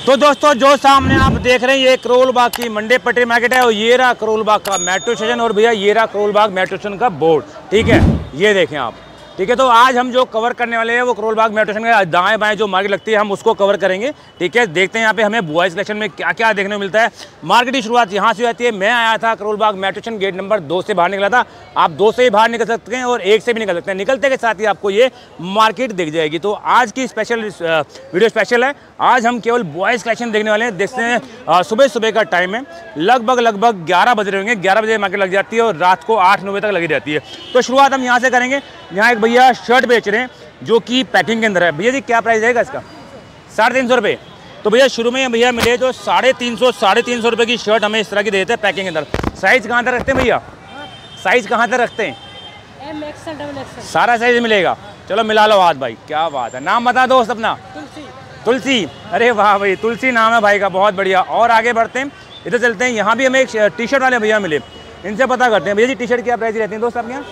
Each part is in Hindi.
तो दोस्तों जो सामने आप देख रहे हैं ये करोल बाग की मंडी पट्टी मार्केट है और ये रहा करोल बाग का मेट्रो स्टेशन और भैया ये रहा करोल बाग मेट्रो स्टेशन का बोर्ड। ठीक है, ये देखें आप। ठीक है, तो आज हम जो कवर करने वाले हैं वो करोल बाग मेट्रो स्टेशन के दाएं बाएं जो मार्केट लगती है हम उसको कवर करेंगे। ठीक है, देखते हैं यहाँ पे हमें बॉयज़ कलेक्शन में क्या क्या देखने को मिलता है। मार्केट की शुरुआत यहाँ से होती है। मैं आया था Karol Bagh metro station gate number 2 से बाहर निकला था। आप 2 से ही बाहर निकल सकते हैं और 1 से भी निकल सकते हैं। निकलते के साथ ही आपको ये मार्केट दिख जाएगी। तो आज की स्पेशल वीडियो स्पेशल है। आज हम केवल बॉयज़ कलेक्शन देखने वाले हैं। देखते हैं सुबह सुबह का टाइम है, लगभग 11 बज रहे होंगे। 11 बजे मार्केट लग जाती है और रात को 8-9 बजे तक लगी रहती है। तो शुरुआत हम यहाँ से करेंगे। यहाँ एक भैया शर्ट बेच रहे हैं जो कि पैकिंग के अंदर है। भैया जी क्या प्राइस रहेगा इसका? 350 रुपये। तो भैया शुरू में भैया मिले जो 350 रुपये की शर्ट हमें इस तरह की देते हैं पैकिंग के अंदर। साइज़ कहाँ तक रखते हैं भैया? साइज़ कहाँ तक रखते हैं? MXL, XXL सारा साइज़ मिलेगा। चलो मिला लो हाथ भाई, क्या बात है। नाम बता दोस्त अपना। तुलसी। अरे वाह भाई, तुलसी नाम है भाई का, बहुत बढ़िया। और आगे बढ़ते हैं, इधर चलते हैं। यहाँ भी हमें एक टी शर्ट वाले भैया मिले, इनसे पता करते हैं। भैया जी टी शर्ट क्या प्राइस रहती है दोस्त आपके यहाँ?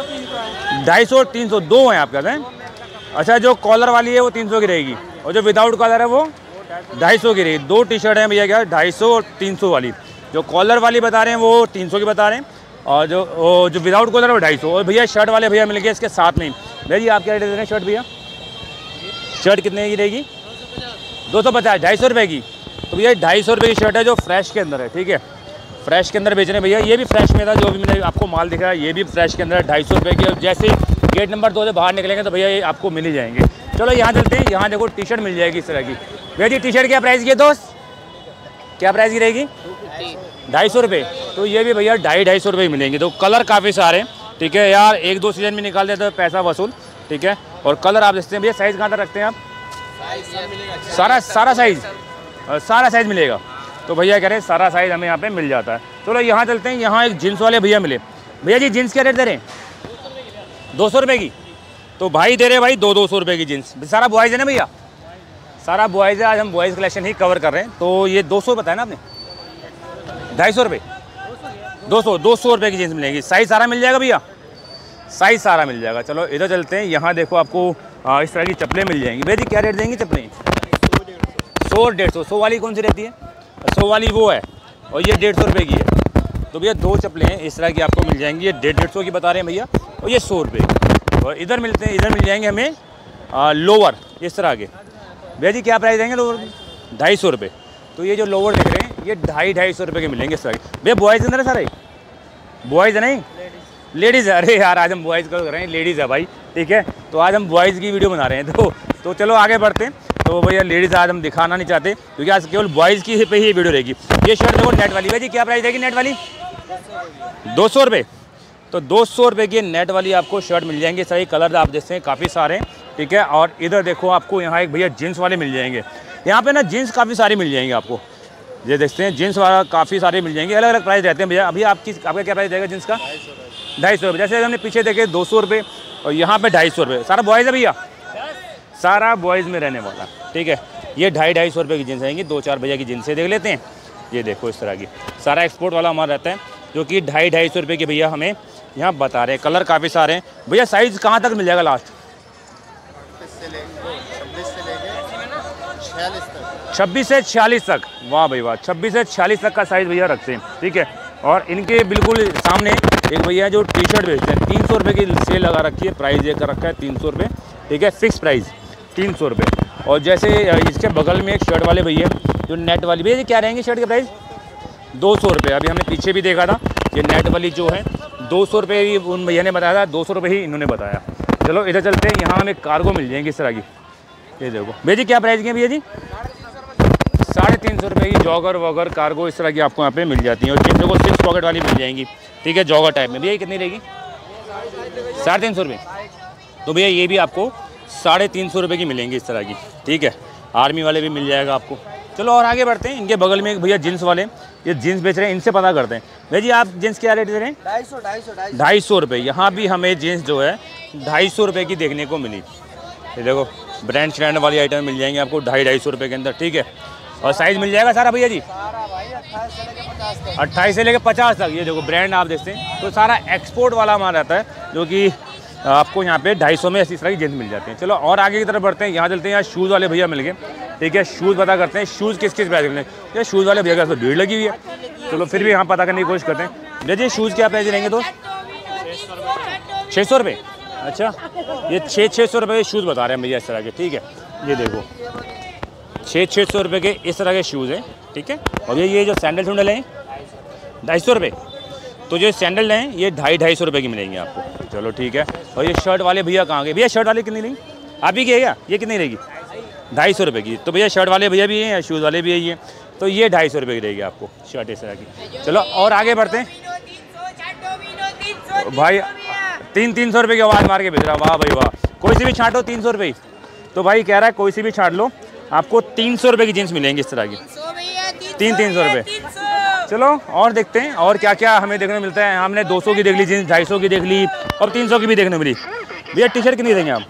250 और 300 दो हैं आपके हैं। अच्छा, जो कॉलर वाली है वो 300 की रहेगी और जो विदाउट कॉलर है वो 250 की रहेगी। 2 टी शर्ट हैं भैया क्या, 250 और 300 वाली। जो कॉलर वाली बता रहे हैं वो 300 की बता रहे हैं और जो विदाउट कॉलर है वो 250। और भैया शर्ट वाले भैया मिल गए इसके साथ में। भैया जी आप क्या रेट दे रहे हैं शर्ट? भैया शर्ट कितने की रहेगी? 250, 250 रुपये की। तो भैया 250 रुपये की शर्ट है जो फ्रेश के अंदर है। ठीक है, फ्रेश के अंदर बेच रहे हैं भैया। ये भी फ्रेश में था, जो भी मैंने आपको माल दिखा है ये भी फ्रेश के अंदर है। 250 रुपये की। और जैसे गेट नंबर 2 से बाहर निकलेंगे तो भैया ये आपको मिल ही जाएंगे। चलो यहाँ चलते हैं। यहाँ देखो टी शर्ट मिल जाएगी इस तरह की। भैया जी टी शर्ट क्या प्राइस की है दोस्त? क्या प्राइस की रहेगी? 250 रुपये। तो ये भी भैया 250 रुपये मिलेंगे। तो कलर काफ़ी सारे। ठीक है यार, 1-2 सीजन में निकाल देते तो पैसा वसूल। ठीक है, और कलर आप देखते हैं। भैया साइज़ कहाँ तक रखते हैं आप? सारा साइज़ मिलेगा। तो भैया कह रहे हैं सारा साइज़ हमें यहाँ पे मिल जाता है। चलो यहाँ चलते हैं। यहाँ एक जीन्स वाले भैया मिले। भैया जी जीन्स क्या रेट दे रहे हैं? 200 रुपये की। तो भाई दे रहे भाई 200 रुपये की जीन्स। सारा बॉयज़ है ना भैया? सारा बॉयज़ है। आज हम बॉयज़ कलेक्शन ही कवर कर रहे हैं। तो ये 200 बताया ना आपने? 250 रुपये। 200 रुपये की जीन्स मिलेगी। साइज़ सारा मिल जाएगा भैया? साइज़ सारा मिल जाएगा। चलो इधर चलते हैं। यहाँ देखो आपको इस तरह की चप्पलें मिल जाएंगी। भैया जी क्या रेट देंगी चप्पलें? 100 और 150। 100 वाली कौन सी रहती है? 100 वाली वो है और ये 150 रुपये की है। तो भैया 2 चप्पलें हैं इस तरह की आपको मिल जाएंगी। ये 150 की बता रहे हैं भैया और ये 100 रुपये की। और इधर मिलते हैं, इधर मिल जाएंगे हमें लोअर इस तरह के। भैया जी क्या प्राइस देंगे लोअर की? 250 रुपये। तो ये जो लोअर देख रहे हैं ये 250 रुपये के मिलेंगे इस तरह के। भैया बॉयज़ अंदर है सारे? बॉयज़ है नहीं, लेडीज़ है। अरे यार आज हम बॉयज़ कर रहे हैं, लेडीज़ है भाई। ठीक है, तो आज हम बॉयज़ की वीडियो बना रहे हैं। तो चलो आगे बढ़ते हैं। तो भैया लेडीज़ आज हम दिखाना नहीं चाहते क्योंकि आज केवल बॉयज़ की पे ही वीडियो रहेगी। ये शर्ट देखो नेट वाली। भैया जी क्या प्राइस रहेगी नेट वाली? 200 रुपये। तो 200 रुपये की नेट वाली आपको शर्ट मिल जाएंगे। सही कलर आप देखते हैं काफ़ी सारे हैं। ठीक है, और इधर देखो आपको यहाँ एक भैया जीन्स वाले मिल जाएंगे। यहाँ पे ना जीन्स काफ़ी सारी मिल जाएंगी आपको। ये देखते हैं जीन्स वाला काफ़ी सारे मिल जाएंगे। अलग अलग प्राइस रहते हैं भैया। अभी आपका क्या प्राइस रहेगा जीन्स का? 250 रुपये। जैसे हमने पीछे देखे 200 रुपये और यहाँ पे 250 रुपये। सारा बॉयज़ है भैया? सारा बॉयज़ में रहने वाला। ठीक है, ये 250 रुपये की जीन्स आएंगी। 2-4 भैया की जीन्सें देख लेते हैं। ये देखो इस तरह की सारा एक्सपोर्ट वाला हमारा रहता है जो कि 250 रुपये के भैया हमें यहाँ बता रहे हैं। कलर काफ़ी सारे हैं भैया। साइज़ कहाँ तक मिल जाएगा लास्ट? 26 से 46 तक। वाह भाई वाह, 26 से 46 तक का साइज़ भैया रखते हैं। ठीक है, और इनके बिल्कुल सामने एक भैया जो टी शर्ट बेचते हैं 300 रुपये की सेल लगा रखी है। प्राइस ये कर रखा है 300 रुपये। ठीक है, फिक्स प्राइस 300 रुपये। और जैसे इसके बगल में एक शर्ट वाले भैया जो नेट वाली। भैया जी क्या रहेंगे शर्ट के प्राइस? 200 रुपये। अभी हमने पीछे भी देखा था ये नेट वाली जो है 200 रुपये ही उन भैया ने बताया था, 200 रुपये ही इन्होंने बताया। चलो इधर चलते हैं। यहाँ हमें कार्गो मिल जाएंगी इस तरह की। ये देखो भैया जी क्या प्राइस की है भैया जी? 350 रुपये की जॉगर वॉगर कार्गो इस तरह की आपको यहाँ पे मिल जाती है। और जिन को 6 पॉकेट वाली मिल जाएंगी। ठीक है, जॉगर टाइप में। भैया ये कितनी रहेगी? 350 रुपये। तो भैया ये भी आपको 350 रुपये की मिलेंगी इस तरह की। ठीक है, आर्मी वाले भी मिल जाएगा आपको। चलो और आगे बढ़ते हैं। इनके बगल में एक भैया जीन्स वाले, ये जीन्स बेच रहे हैं, इनसे पता करते हैं। भैया जी आप जीन्स क्या रेट दे रहे हैं? 250 रुपये। यहाँ भी हमें जीन्स जो है 250 रुपये की देखने को मिली। ये देखो ब्रांड स्टैंड वाली आइटम मिल जाएंगे आपको 250 रुपये के अंदर। ठीक है, और साइज़ मिल जाएगा सारा भैया जी? 28 से लेकर 50 तक। ये देखो ब्रांड आप देखते हैं। तो सारा एक्सपोर्ट वाला हमारा रहता है जो कि आपको यहाँ पे 250 में इस तरह की जीन्स मिल जाती हैं। चलो और आगे की तरफ बढ़ते हैं, यहाँ चलते हैं, यहाँ शूज़ वाले भैया मिल गए। ठीक है, शूज़ पता करते हैं शूज़ किस किस प्राइस में। ये शूज़ वाले भैया का तो भीड़ लगी हुई है, चलो फिर भी यहाँ पता करने की कोशिश करते हैं। देखिए शूज़ क्या प्राइस रहेंगे दोस्त? 600 रुपये। अच्छा, ये 600 रुपये के शूज़ बता रहे हैं भैया इस तरह के। ठीक है, ये देखो 600 रुपये के इस तरह के शूज़ हैं। ठीक है, और ये जो सैंडल सुंडल हैं 250 रुपये। तो जो सैंडल हैं ये 250 रुपये की मिलेंगे आपको। चलो ठीक है, और ये शर्ट वाले भैया कहाँ गए? भैया शर्ट वाले कितनी रहेंगी? आप ही की है क्या? ये कितनी रहेगी? 250 रुपये की। तो भैया शर्ट वाले भैया भी हैं, शूज़ वाले भी हैं, तो ये 250 रुपये की रहेगी आपको शर्ट इस तरह की। चलो और आगे बढ़ते हैं भाई। 300 रुपये की आवाज़ मार के भेज रहा, वाह भाई वाह। कोई सी भी छाँटो 300 रुपये। तो भाई कह रहा है कोई सी भी छाँट लो, आपको 300 रुपये की जीन्स मिलेंगी इस तरह की। 300 रुपये। चलो और देखते हैं और क्या क्या हमें देखने को मिलता है। हमने 200 की देख ली जीन्स, 250 की देख ली और 300 की भी देखने मिली। भैया टी शर्ट कितनी देंगे आप?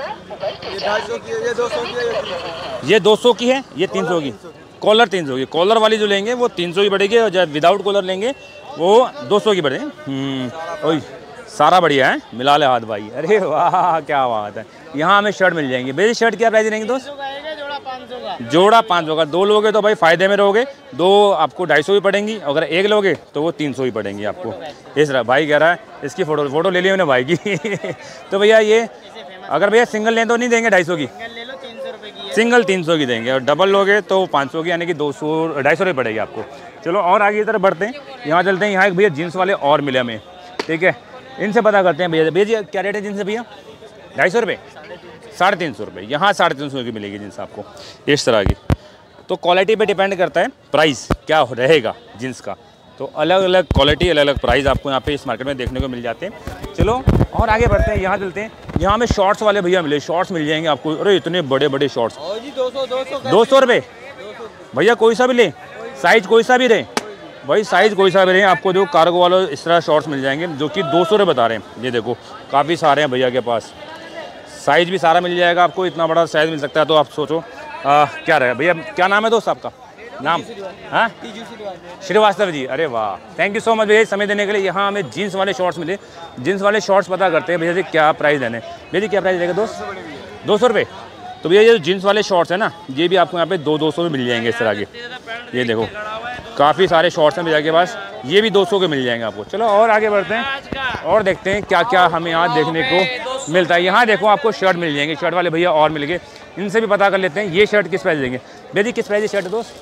ये 200 की है, ये 300 की। कॉलर 300 की। कॉलर वाली जो लेंगे वो 300 की पड़ेगी, और जब विदाउट कॉलर लेंगे वो 200 की पड़ेगी। ओए सारा बढ़िया है, मिला ले हाथ भाई। अरे वाह क्या बात है। यहाँ हमें शर्ट मिल जाएंगी। भैया शर्ट क्या प्राइस रहेंगे दोस्त? जोड़ा 500 का। 2 लोगे तो भाई फ़ायदे में रहोगे, 2 आपको 250 भी पड़ेंगी, अगर 1 लोगे तो वो 300 ही पड़ेंगी आपको। इस तरह भाई कह रहा है, इसकी फ़ोटो ले ली मैंने भाई की। तो भैया ये अगर भैया सिंगल लें तो नहीं देंगे 250 की? सिंगल 300 की देंगे, और डबल लोगे तो 500 की, यानी कि 250 रुपये पड़ेगी आपको। चलो और आगे की तरफ बढ़ते हैं, यहाँ चलते हैं। यहाँ एक भैया जीन्स वाले और मिले हमें। ठीक है, इनसे पता करते हैं। भैया जी क्या रेट है जीन्स भैया? 250 रुपये, 350 रुपये। यहाँ 350 की मिलेगी जीन्स आपको इस तरह की। तो क्वालिटी पे डिपेंड करता है प्राइस क्या रहेगा जीन्स का। तो अलग अलग क्वालिटी, अलग अलग प्राइस आपको यहाँ पे इस मार्केट में देखने को मिल जाते हैं। चलो और आगे बढ़ते हैं, यहाँ चलते हैं। यहाँ हमें शॉर्ट्स वाले भैया मिले, शॉर्ट्स मिल जाएंगे आपको। अरे इतने बड़े बड़े शॉर्ट्स, 200 रुपये। भैया कोई सा भी ले, साइज़ कोई सा भी रहे भाई, साइज़ कोई सा भी रहे, आपको जो कार्गो वाले इस तरह शॉर्ट्स मिल जाएंगे जो कि 200 रुपये बता रहे हैं। ये देखो काफ़ी सारे हैं भैया के पास, साइज़ भी सारा मिल जाएगा आपको। इतना बड़ा साइज़ मिल सकता है, तो आप सोचो क्या रहे। भैया क्या नाम है दोस्त आपका? नाम? हाँ श्रीवास्तव जी। अरे वाह, थैंक यू सो मच भैया समय देने के लिए। यहाँ हमें जीन्स वाले शॉर्ट्स मिले, जीन्स वाले शॉर्ट्स पता करते हैं भैया जी क्या प्राइस देने। भैया जी क्या प्राइस देगा दोस्त? 200 रुपये। तो भैया ये जो जीन्स वाले शॉर्ट्स हैं ना, ये भी आपको यहाँ पे 200 में मिल जाएंगे इस तरह के। ये देखो काफ़ी सारे शॉर्ट्स हैं भैया के पास, ये भी 200 के मिल जाएंगे आपको। चलो और आगे बढ़ते हैं और देखते हैं क्या क्या हमें यहाँ देखने को मिलता है। यहाँ देखो आपको शर्ट मिल जाएंगे, शर्ट वाले भैया और मिल गए, इनसे भी पता कर लेते हैं। ये शर्ट किस प्राइस देंगे भैया जी? किस प्राइस की शर्ट है दोस्त?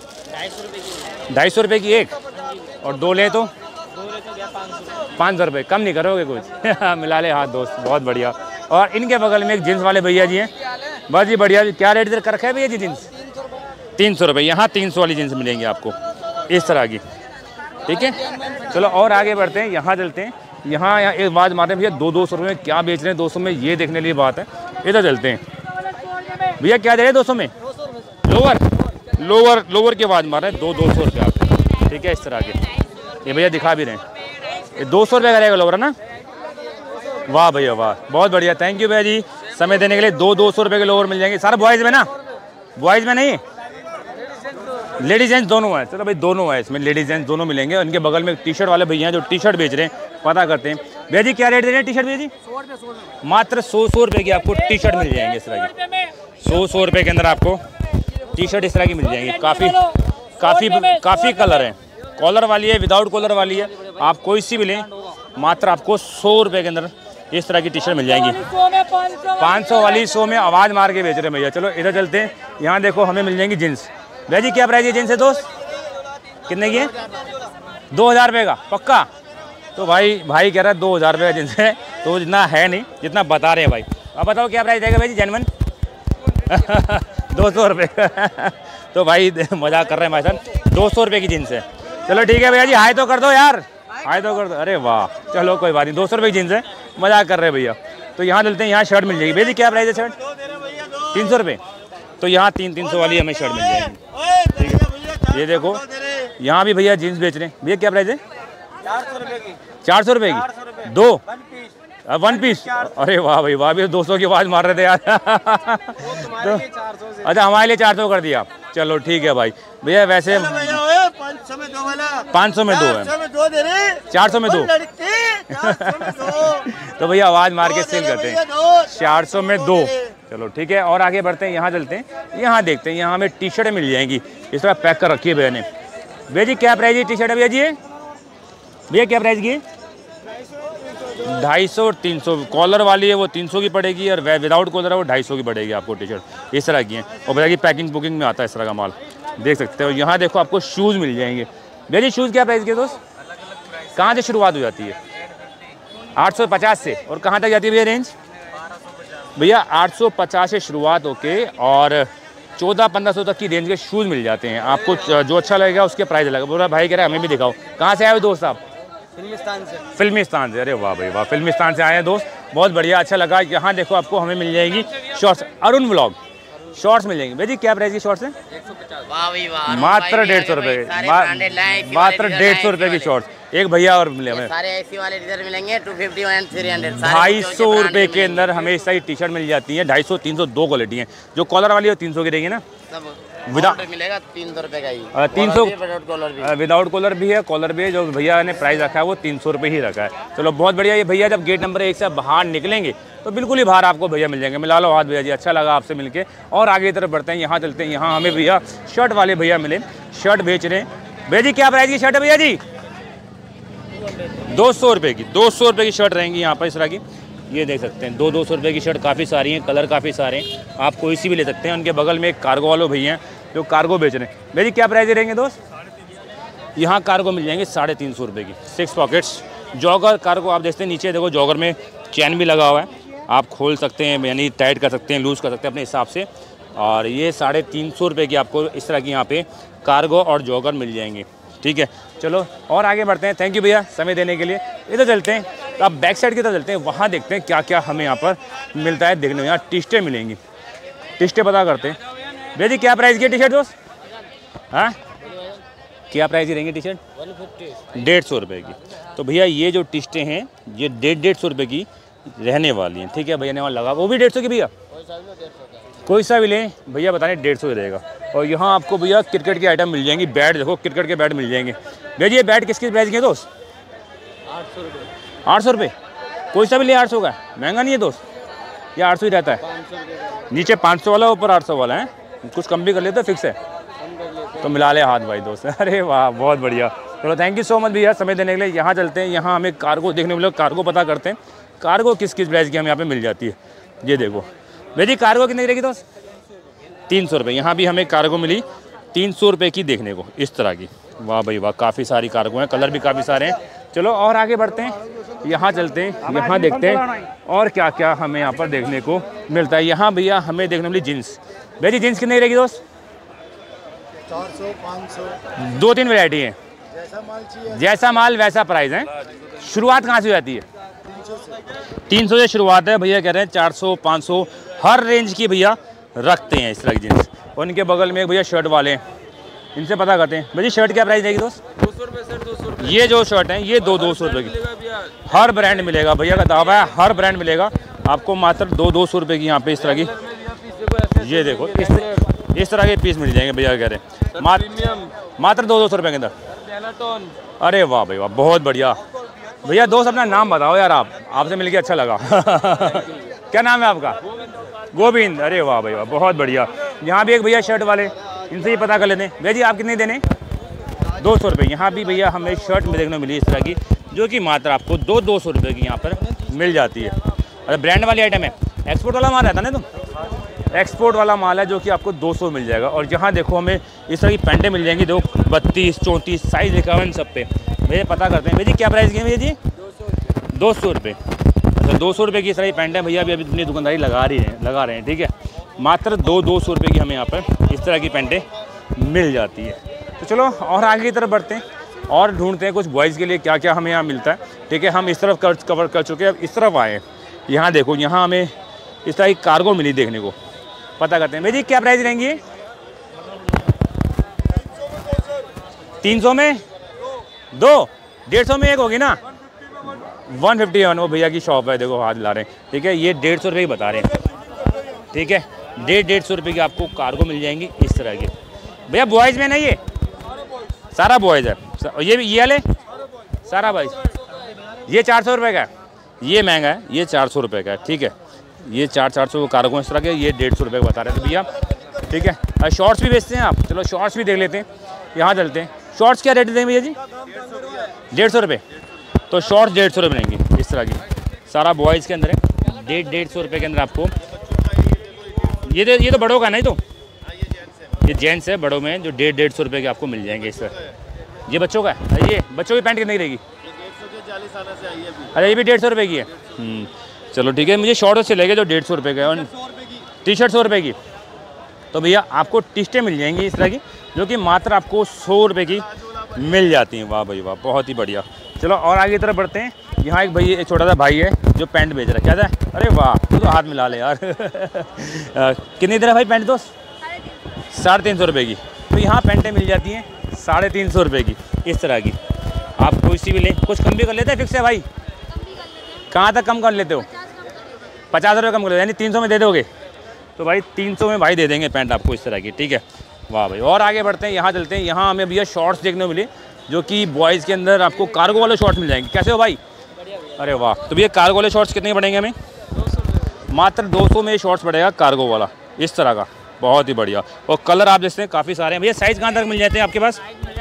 250 रुपये की एक, और 2 लें तो 500 रुपये। कम नहीं करोगे कुछ? मिला ले हाथ दोस्त, बहुत बढ़िया। और इनके बगल में एक जीन्स वाले भैया जी हैं, बस जी बढ़िया। क्या रेट कर रखा है भैया जी जीन्स? 300 रुपये। यहाँ 300 वाली जीन्स मिलेंगी आपको इस तरह की। ठीक है, चलो और आगे बढ़ते हैं, यहाँ चलते हैं। यहाँ एक बात मारते हैं भैया, 200 रुपये में क्या बेच रहे हैं 200 में, ये देखने लिए बात है। इधर चलते हैं भैया, क्या दे रहे हैं 200 में? लोअर की आवाज़ मार रहे हैं, 200 रुपये आपको। ठीक है, इस तरह के ये भैया दिखा भी रहे हैं। ये 200 रुपये का रहेगा लोअर ना? वाह भैया वाह, बहुत बढ़िया, थैंक यू भैया जी समय देने के लिए। 200 रुपये के लोअर मिल जाएंगे सारा बॉयज़ में ना? बॉयज़ में नहीं, लेडीज जेंट्स दोनों है। चलो भाई दोनों है इसमें, लेडीज जेंट्स दोनों मिलेंगे। उनके बगल में टी शर्ट वाले भैया हैं जो टी शर्ट बेच रहे हैं, पता करते हैं। भैया जी क्या रेट दे रहे हैं टी शर्ट भैया जी? मात्र 100 रुपये की आपको टी शर्ट मिल जाएंगे इस तरह की। 100 रुपये के अंदर आपको टी शर्ट इस तरह की मिल जाएंगी। काफ़ी कलर हैं, कॉलर वाली है, विदाउट कॉलर वाली है, आप कोई सी भी लें, मात्र आपको 100 रुपये के अंदर इस तरह की टी शर्ट मिल जाएंगी। 500 वाली 100 में आवाज़ मार के बेच रहे हैं भैया। चलो इधर चलते हैं, यहाँ देखो हमें मिल जाएंगी जीन्स। भैया जी क्या प्राइस है जीन्स है दोस्त? कितने की है? 2000 रुपये का पक्का? तो भाई कह रहा है 2000 रुपये का जीन्स है, तो जितना है नहीं जितना बता रहे हैं भाई। अब बताओ क्या प्राइस देगा भाई जी जेनवन? 200 रुपये। तो भाई मजाक कर रहे हैं भाई साहब, 200 रुपये की जीन्स है। चलो ठीक है भैया जी, हाई तो कर दो यार, हाई तो कर दो। अरे वाह, चलो कोई बात नहीं, 200 रुपये की जीन्स है, मजाक कर रहे हैं भैया। तो यहाँ चलते हैं, यहाँ शर्ट मिल जाएगी। भैया जी क्या प्राइस है शर्ट? 300 रुपये। तो यहाँ 300 वाली हमें शर्ट मिल जाएगी। ठीक है, ये देखो यहाँ भी भैया जीन्स बेच रहे हैं। भैया क्या प्राइस है? 400 रुपये की। 400 रुपये की 2 1 पीस। अरे वाह भाई वाह, भी 200 की आवाज़ मार रहे थे यार। तो अच्छा हमारे लिए 400 कर दिया, चलो ठीक है भाई। भैया वैसे 500 में 2 है, 400 में 2। तो भैया आवाज़ मार के सेल करते हैं। 400 में 2। चलो ठीक है, और आगे बढ़ते हैं, यहाँ चलते हैं, यहाँ देखते हैं, यहाँ हमें टी शर्टें मिल जाएंगी। इस तरह पैक कर रखी है भैया ने। भैया जी क्या प्राइस है टी शर्ट है भैया जी? भैया क्या प्राइस की? 250 और 300। कॉलर वाली है वो 300 की पड़ेगी, और विदाउट कॉलर है वो 250 की पड़ेगी आपको टी शर्ट। इस तरह की है, और भैया की पैकिंग बुकिंग में आता है इस तरह का माल, देख सकते हो। यहाँ देखो आपको शूज़ मिल जाएंगे। भैया जी शूज़ क्या प्राइस के दोस्त? कहाँ से शुरुआत हो जाती है? 850 से, और कहाँ तक जाती है भैया रेंज? भैया 850 से शुरुआत होके और 1400-1500 तक की रेंज के शूज़ मिल जाते हैं आपको। जो अच्छा लगेगा उसके प्राइस लगेगा। बोला भाई कह रहा है हमें भी दिखाओ। कहाँ से आए हो दोस्त आप? फिल्मिस्तान से। अरे वाह भाई वाह, फिल्मिस्तान से आए हैं दोस्त, बहुत बढ़िया, अच्छा लगा। यहाँ देखो आपको हमें मिल जाएगी शॉर्ट्स, अरुण व्लॉग शॉर्ट्स मिल जाएंगे। भैया जी क्या प्राइस की शॉर्ट्स है? मात्र 150 रुपये, मात्र 150 रुपये की शॉर्ट्स। एक भैया और मिले हमें सारे एसी वाले टी-शर्ट मिलेंगे 250 और 300। 250 रुपये के अंदर हमें इस तरह की टी शर्ट मिल जाती है। 250, 300 दो क्वालिटी हैं। जो कॉलर वाली है 300 की रहेगी ना, विदाउट मिलेगा 300 रुपये का ही। 300 विदाउट कॉलर भी है, कॉलर भी है। जो भैया ने प्राइस रखा है वो 300 रुपये ही रखा है। चलो बहुत बढ़िया। ये भैया जब गेट नंबर 1 से बाहर निकलेंगे तो बिल्कुल ही बाहर आपको भैया मिल जाएंगे। मिला लो हाथ भैया जी, अच्छा लगा आपसे मिलके। और आगे की तरफ बढ़ते हैं, यहाँ चलते हैं। यहाँ हमें भैया शर्ट वाले भैया मिले, शर्ट बेच रहे हैं। भैया जी क्या प्राइस की शर्ट है भैया जी? 200 रुपये की, 200 रुपये की शर्ट रहेंगी यहाँ पर इस तरह की। ये देख सकते हैं 200 रुपये की शर्ट, काफ़ी सारी हैं, कलर काफ़ी सारे हैं, आप कोई सी भी ले सकते हैं। उनके बगल में एक कार्गो वाले भैया हैं जो कार्गो बेच रहे हैं। भैया जी क्या प्राइस रहेंगे दोस्त? यहाँ कार्गो मिल जाएंगे 350 रुपये की, 6 पॉकेट्स जॉगर कार्गो। आप देखते हैं नीचे देखो जॉगर में चैन भी लगा हुआ है, आप खोल सकते हैं, यानी टाइट कर सकते हैं, लूज़ कर सकते हैं अपने हिसाब से। और ये 350 रुपये की आपको इस तरह की यहाँ पे कार्गो और जॉगर मिल जाएंगे। ठीक है, चलो और आगे बढ़ते हैं। थैंक यू भैया समय देने के लिए। इधर चलते हैं, अब बैक साइड की तरफ चलते हैं, वहाँ देखते हैं क्या क्या हमें यहाँ पर मिलता है देखने में। यहाँ टी-शर्टें मिलेंगी, टी-शर्टें पता करते हैं। भैया जी क्या प्राइस की टी शर्ट दोस्त? हाँ क्या प्राइस की रहेंगी टी शर्ट? 150 रुपये की। तो भैया ये जो टी-शर्टें हैं ये 150 रुपये की रहने वाली हैं। ठीक है भैया ने वहाँ लगा, वो भी 150 की भैया, कोई सा भी लें भैया बता रहे 150 ही रहेगा। और यहाँ आपको भैया क्रिकेट की आइटम मिल जाएंगी, बैट देखो क्रिकेट के बैट मिल जाएंगे। भैया जी ये बैट किस प्राइस के दोस्त? 800 रुपये। 800 रुपये, कोई सा भी ले 800 का, महंगा नहीं है दोस्त, ये 800 ही रहता है। नीचे 500 वाला, ऊपर 800 वाला है, कुछ कम भी कर लेते फिक्स है तो मिला ले हाथ भाई दोस्त। अरे वाह बहुत बढ़िया। चलो थैंक यू सो मच भैया समय देने के लिए। यहाँ चलते हैं, यहाँ हमें कार्गो देखने को मिले, कार्गो पता करते हैं कार्गो किस प्राइस की हमें यहाँ पे मिल जाती है। ये देखो भैया जी कार्गो कितनी रहेगी दोस्त? 300 रुपये। यहाँ भी हमें कार्गो मिली 300 रुपये की देखने को इस तरह की। वाह भाई वाह, काफ़ी सारी कार्गो हैं, कलर भी काफ़ी सारे हैं। चलो और आगे बढ़ते हैं, यहाँ चलते हैं, यहाँ देखते हैं और क्या क्या हमें यहाँ पर देखने को मिलता है। यहाँ भैया हमें देखने मिली जीन्स। भैया जी जीन्स कितनी रहेगी दोस्त? 400, 500, 2-3 वैरायटी है, जैसा माल चाहिए जैसा माल वैसा प्राइस है। शुरुआत कहाँ से हो जाती है? 300 से शुरुआत है। भैया कह रहे हैं 400, 500 हर रेंज की भैया रखते हैं इस तरह की जीन्स। और इनके बगल में एक भैया शर्ट वाले हैं, इनसे पता करते हैं। भैया शर्ट क्या प्राइस रहेगी दोस्त? 200 रुपये सर, 200 रुपये। ये जो शर्ट है ये 200 रुपये की, हर ब्रांड मिलेगा, भैया का दावा है हर ब्रांड मिलेगा आपको मात्र 200 रुपये की। यहाँ पे इस तरह की ये देखो इस तरह के पीस मिल जाएंगे भैया कह रहे हैं मात्र 200 रुपये के अंदर। अरे वाह भाई वाह बहुत बढ़िया। भैया दोस्त अपना नाम बताओ यार, आपसे मिलके अच्छा लगा। क्या नाम है आपका? गोविंद। अरे वाह भाई वाह बहुत बढ़िया। यहाँ भी एक भैया शर्ट वाले, इनसे ही पता कर लेते हैं। भैया जी आप कितने देने? 200 रुपये। यहाँ भी भैया हमें शर्ट में देखने को मिली इस तरह की, जो कि मात्र आपको 200 रुपये की यहाँ पर मिल जाती है। अरे ब्रांड वाली आइटम है, एक्सपोर्ट वाला माल रहता है ना, तो एक्सपोर्ट वाला माल है जो कि आपको 200 मिल जाएगा। और यहाँ देखो हमें इस तरह की पैंटें मिल जाएंगी, देखो 32, 34 साइज़ लिखा हुआ है इन सब पे। भैया पता करते हैं। भैया जी क्या प्राइस की है भैया जी? 200 रुपये। अच्छा 200 रुपये की इस तरह की पैंट है भैया अभी अपनी दुकानदारी लगा रहे हैं। ठीक है, मात्र 200 रुपये की हमें यहाँ पर इस तरह की पैंटें मिल जाती है। तो चलो और आगे की तरफ बढ़ते हैं और ढूंढते हैं कुछ बॉयज़ के लिए क्या क्या हमें यहाँ मिलता है। ठीक है, हम इस तरफ कवर कर चुके हैं, अब इस तरफ आए। यहाँ देखो यहाँ हमें इस तरह की कार्गो मिली देखने को, पता करते हैं। भैया जी क्या प्राइस रहेंगी? 300 में 2, 150 में एक होगी ना, 151। वो भैया की शॉप है, देखो हाथ ला रहे हैं। ठीक है, ये 150 रुपये की बता रहे हैं। ठीक है, 150 रुपये की आपको कार्गो मिल जाएंगी इस तरह की। भैया बॉयज़ में नहीं, ये सारा बॉयज़ है। ये वाले सारा बॉयज़। ये 400 रुपये का है, ये महंगा है, ये 400 रुपये का है, ठीक है। ये 400 कार्गो इस तरह के, ये 150 रुपये का बता रहे थे भैया, ठीक है। और शॉर्ट्स भी बेचते हैं आप, चलो शॉर्ट्स भी देख लेते हैं, यहाँ चलते हैं। शॉर्ट्स क्या रेट देंगे भैया जी? 150 रुपये। तो शॉर्ट्स 150 रुपये मिलेंगे इस तरह की, सारा बॉयज़ के अंदर है, 150 रुपये के अंदर आपको। ये तो बड़ों का नहीं, तो ये जेंट्स है बड़ों में, जो 150 रुपये के आपको मिल जाएंगे इस तरह। ये बच्चों का है, ये बच्चों की पैंट कितने की रहेगी? अरे ये भी 150 रुपये की है। चलो ठीक है, मुझे शॉर्ट्स चलेगा जो 150 रुपये का है, और टी शर्ट 100 रुपये की। तो भैया आपको टी-शर्टें मिल जाएंगी इस तरह की, जो कि मात्र आपको 100 रुपये की मिल जाती हैं। वाह भाई वाह, बहुत ही बढ़िया। चलो और आगे की तरफ बढ़ते हैं। यहाँ एक भाई, एक छोटा सा भाई है जो पैंट बेच रहा है। क्या था? अरे वाह, तो हाथ मिला ले यार। कितनी देर है भाई पैंट दोस्त? 350 रुपये की। तो यहाँ पैंटें मिल जाती हैं 350 रुपये की इस तरह की। आप कोई सी भी लें, कुछ कम भी कर लेते हैं, फिक्स है भाई? कहाँ तक कम कर लेते हो? 50 रुपये कम कर लेते, यानी 300 में दे दोगे? तो भाई 300 में भाई दे देंगे पैंट आपको इस तरह की, ठीक है। वाह भाई, और आगे बढ़ते हैं, यहाँ चलते हैं। यहाँ हमें भैया शॉर्ट्स देखने को मिले, जो कि बॉयज़ के अंदर आपको कार्गो वाले शॉर्ट्स मिल जाएंगे। कैसे हो भाई? अरे वाह। तो भैया कार्गो वाले शॉर्ट्स कितने पड़ेंगे हमें? मात्र 200 में शॉर्ट्स पड़ेगा कार्गो वाला इस तरह का, बहुत ही बढ़िया। और कलर आप देखते हैं काफ़ी सारे हैं भैया। साइज़ कहाँ तक मिल जाते हैं आपके पास?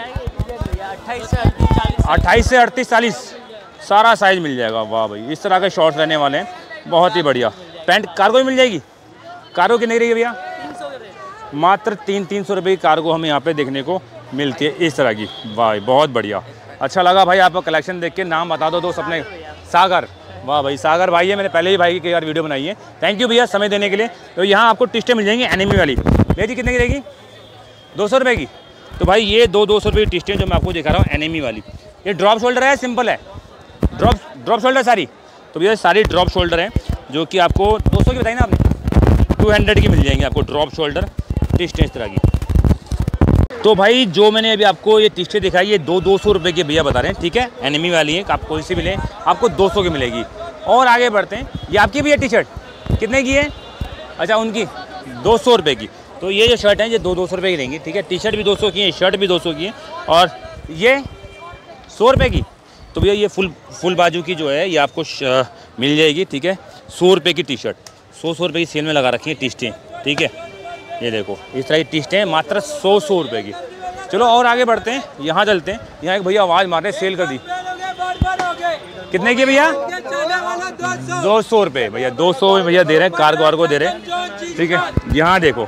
28 से 38 40 सारा साइज़ मिल जाएगा। वाह भाई, इस तरह के शॉर्ट्स रहने वाले हैं, बहुत ही बढ़िया। पैंट कार्गो भी मिल जाएगी। कार्गो कितने की रहेगी भैया? मात्र 300 रुपये की कार्गो हमें यहाँ पे देखने को मिलती है इस तरह की। वाह, बहुत बढ़िया। अच्छा लगा भाई आपका कलेक्शन देख के। नाम बता दो दोस्त अपने। सागर। वाह भाई, सागर भाई है, मैंने पहले ही भाई की कई बार वीडियो बनाई है। थैंक यू भैया समय देने के लिए। तो यहाँ आपको टी-शर्टें मिल जाएंगी एनिमी वाली। भैया जी कितने की रहेगी? 200 रुपये की। तो भाई ये 200 रुपये की टी-शर्टें जो मैं आपको दिखा रहा हूँ एनिमी वाली, ये ड्रॉप शोल्डर है, सिंपल है? ड्रॉप शोल्डर सारी? तो भैया सारी ड्रॉप शोल्डर है, जो कि आपको 200 की बताई ना आपने, 200 की मिल जाएंगी आपको ड्रॉप शोल्डर टी-शर्टें इस तरह की। तो भाई जो मैंने अभी आपको ये टी-शर्ट दिखाई, ये 200 रुपये की भैया बता रहे हैं, ठीक है। एनिमी वाली है, आप कोई सी भी लें आपको 200 की मिलेगी। और आगे बढ़ते हैं, ये आपकी भी है टी-शर्ट, कितने की है? अच्छा उनकी 200 रुपये की। तो ये जो शर्ट है ये 200 रुपये की रहेंगी, ठीक है। टी-शर्ट भी 200 की है, शर्ट भी 200 की है, और ये 100 रुपये की। तो भैया ये फुल बाजू की जो है ये आपको मिल जाएगी, ठीक है। 100 रुपये की टी-शर्ट, 100 रुपये की सेल में लगा रखी है टी-शर्टें, ठीक है। ये देखो इस तरह की टी-शर्टें मात्र 100 रुपये की। चलो और आगे बढ़ते हैं, यहाँ चलते हैं। यहाँ एक भैया आवाज़ मार रहे, सेल कर दी। कितने की भैया? 200 रुपये भैया, 200 में भैया दे रहे हैं, कार्गो वार्गो दे रहे हैं, ठीक है। यहाँ देखो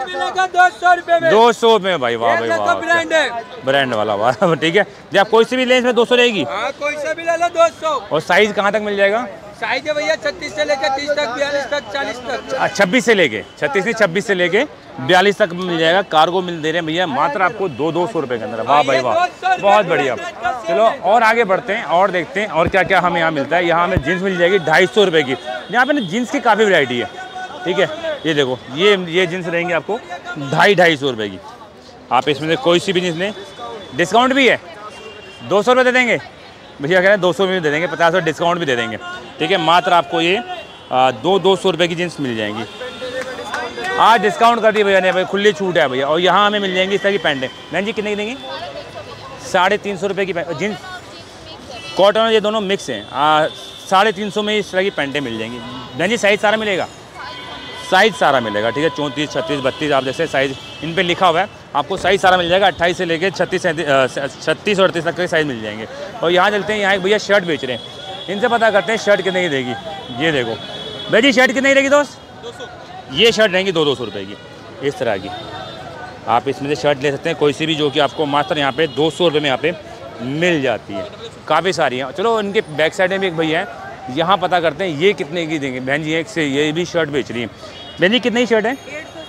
200 में भाई। वाह भाई वाह, ब्रांड वाला, वाह ठीक है। जब आप कोई सी भी लें इसमें 200 रहेगी, कोई सा भी ले लो 200। और साइज कहाँ तक मिल जाएगा? साइज है भैया 36 से लेकर 30 तक, 42 तक, 40 तक। 26 से लेके 36 नहीं 26 से लेके 42 तक मिल जाएगा। कार्गो मिल दे रहे हैं भैया मात्र आपको 200 रुपये के अंदर। वाह भाई वाह, बहुत बढ़िया। चलो और आगे बढ़ते हैं और देखते हैं और क्या क्या हमें यहाँ मिलता है। यहाँ हमें जीन्स मिल जाएगी 250 रुपये की। यहाँ पे ना जीन्स की काफ़ी वैरायटी है, ठीक है। ये देखो ये जीन्स रहेंगे आपको 250 रुपये की। आप इसमें से कोई सी भी जीन्स लें, डिस्काउंट भी है, 200 रुपये दे देंगे भैया, कह रहे हैं 200 में दे देंगे, 50 रुपये डिस्काउंट भी दे देंगे, ठीक है। मात्र आपको ये 200 रुपये की जीन्स मिल जाएंगी। आज डिस्काउंट कर दी भैया ने, भाई खुली छूट है भैया। और यहाँ हमें मिल जाएंगी इस तरह की पैंटें। बहन जी कितने की देंगे? 350 रुपये की जीन्स, कॉटन और ये दोनों मिक्स हैं। 350 में इस तरह की पैंटें मिल जाएंगी। बहन जी साइज़ सारा मिलेगा? साइज़ सारा मिलेगा, ठीक है। 34, 36, 32 आप जैसे साइज़ इन पे लिखा हुआ है, आपको साइज़ सारा मिल जाएगा। 28 से लेकर 36 और 38 तक के साइज़ मिल जाएंगे। और यहाँ चलते हैं, यहाँ एक भैया शर्ट बेच रहे हैं, इनसे पता करते हैं शर्ट कितने की देगी। ये देखो भाई जी, शर्ट कितने की रहेगी दोस्त? 200। ये शर्ट रहेंगी 200 रुपये की इस तरह की। आप इसमें से शर्ट ले सकते हैं कोई सी भी, जो कि आपको मात्र यहाँ पे 200 रुपये में यहाँ पे मिल जाती है। काफ़ी सारी हैं। चलो इनके बैक साइड में भी एक भैया है, यहाँ पता करते हैं ये कितने की देंगे। बहन जी एक से ये भी शर्ट बेच रही है। बहन जी कितनी शर्ट है?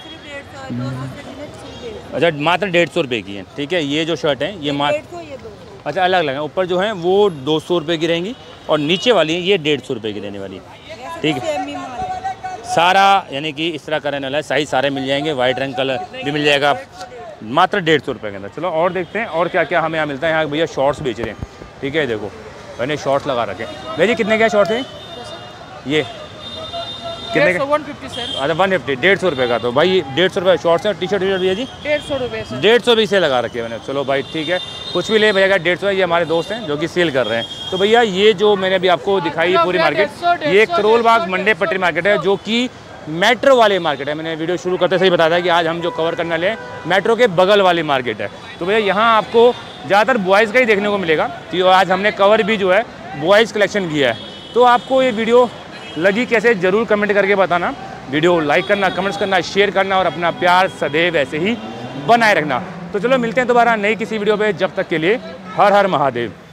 अच्छा मात्र 150 रुपये की है, ठीक है। ये जो शर्ट है ये मात्र, अच्छा अलग अलग है, ऊपर जो है वो 200 रुपये की रहेंगी और नीचे वाली है ये 150 रुपये की रहने वाली है, ठीक है। सारा यानी कि इस तरह का रहने वाला है। साइज़ सारे मिल जाएंगे, वाइट रंग कलर भी मिल जाएगा मात्र 150 रुपये के अंदर। चलो और देखते हैं और क्या क्या हमें यहाँ मिलता है। यहाँ भैया शॉर्ट्स बेच रहे हैं, ठीक है। देखो मैंने शॉर्ट्स लगा रखे। भैया जी कितने क्या शॉर्ट्स हैं? ये कितने का? 150 सर। अच्छा 150, 150 रुपये का। तो भाई 150 रुपये शॉर्ट्स है, टी शर्ट भैया जी 150 रुपये सर। 150 भी से लगा रखे मैंने। चलो भाई ठीक है, कुछ भी ले भैया का 150 है। ये हमारे दोस्त हैं जो कि सेल कर रहे हैं। तो भैया ये जो मैंने अभी आपको दिखाई पूरी मार्केट, ये करोल बाग मंडे पट्टी मार्केट है, जो कि मेट्रो वाली मार्केट है। मैंने वीडियो शुरू करते सही बताया था कि आज हम जो कवर करने वाले हैं मेट्रो के बगल वाली मार्केट है। तो भैया यहाँ आपको ज़्यादातर बॉयज़ का ही देखने को मिलेगा, तो आज हमने कवर भी जो है बॉयज़ कलेक्शन किया है। तो आपको ये वीडियो लगी कैसे ज़रूर कमेंट करके बताना। वीडियो लाइक करना, कमेंट्स करना, शेयर करना और अपना प्यार सदैव ऐसे ही बनाए रखना। तो चलो मिलते हैं दोबारा नई किसी वीडियो पे, जब तक के लिए हर हर महादेव।